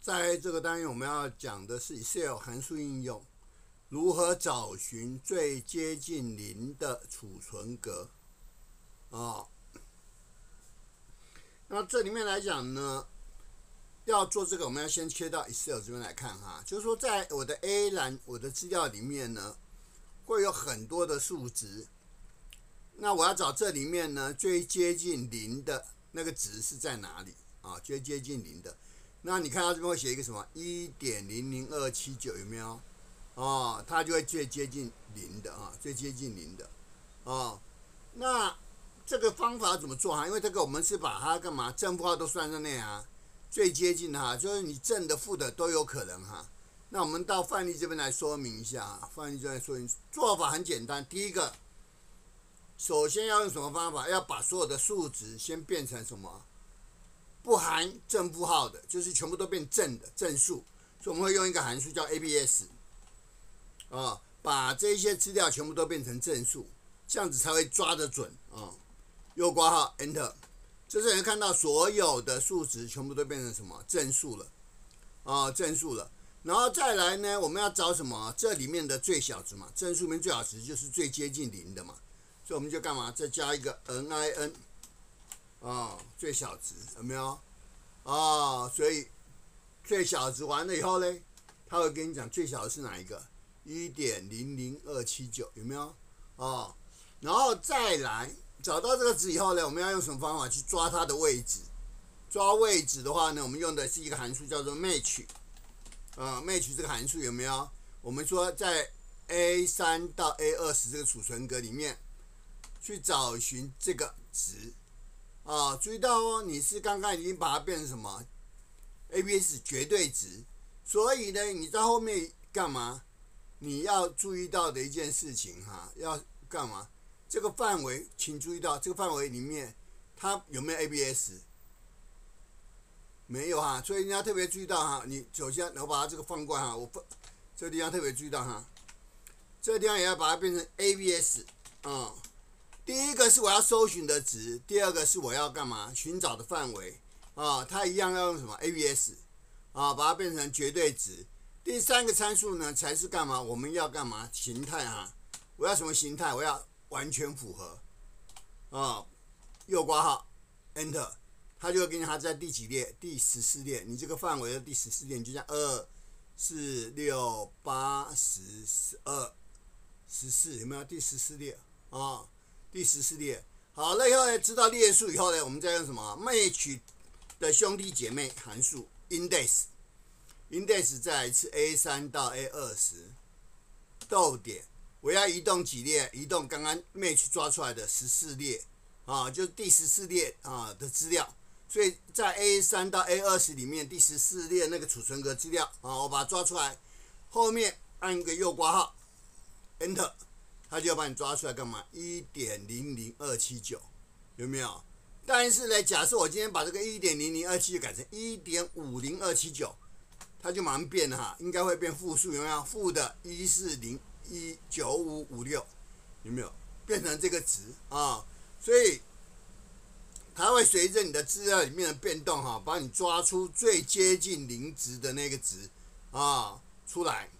在这个单元我们要讲的是 Excel 函数应用，如何找寻最接近零的储存格那这里面来讲呢，要做这个，我们要先切到 Excel 这边来看哈，就是说在我的 A 栏我的资料里面呢，会有很多的数值，那我要找这里面呢最接近零的那个值是在哪里啊？最接近零的。那你看到这边会写一个什么 1.00279 有没有？它就会最接近零的最接近零的那这个方法怎么做因为这个我们是把它干嘛正负号都算在内最接近的就是你正的负的都有可能那我们到范例这边来说明一下范例这边说明做法很简单，第一个，首先要用什么方法？要把所有的数值先变成什么？不含正负号的，就是全部都变正的正数，所以我们会用一个函数叫 ABS 把这些资料全部都变成正数，这样子才会抓得准右括号 Enter， 这时候你看到所有的数值全部都变成什么正数了正数了，然后再来呢，我们要找什么？这里面的最小值嘛，正数里面最小值就是最接近零的嘛，所以我们就干嘛？再加一个 NIN。最小值有没有？所以最小值完了以后呢，他会跟你讲最小的是哪一个 1.00279 有没有？然后再来找到这个值以后呢，我们要用什么方法去抓它的位置？抓位置的话呢，我们用的是一个函数叫做 match。match 这个函数有没有？我们说在 A3 到 A20 这个储存格里面去找寻这个值。注意到你是刚刚已经把它变成什么 ABS 绝对值，所以呢，你在后面干嘛？你要注意到的一件事情要干嘛？这个范围，请注意到这个范围里面它有没有 ABS？ 没有所以你要特别注意到你首先我把它这个放过我这个地方特别注意到这个地方也要把它变成 ABS 第一个是我要搜寻的值，第二个是我要干嘛寻找的范围它一样要用什么 ABS 把它变成绝对值。第三个参数呢才是干嘛？我们要干嘛？形态我要什么形态？我要完全符合右括号 Enter， 它就会给你它在第几列？第14列。你这个范围的第14列，你就像2、4、6、8、10、12、14，有没有？第14列第14列。好了以后呢，知道列数以后呢，我们再用什么 match 的兄弟姐妹函数 index 再来一次 A3 到 A20 逗点，我要移动几列？移动刚刚 match 抓出来的14列就是第14列的资料。所以在 A3 到 A20 里面第14列那个储存格资料我把它抓出来，后面按一个右括号 Enter，他就要把你抓出来干嘛 ？1.00279 有没有？但是呢，假设我今天把这个 1.00279 改成 1.50279， 它就马上变了应该会变负数，有没有？负的1409556，有没有？变成这个值所以它会随着你的资料里面的变动把你抓出最接近零值的那个值出来。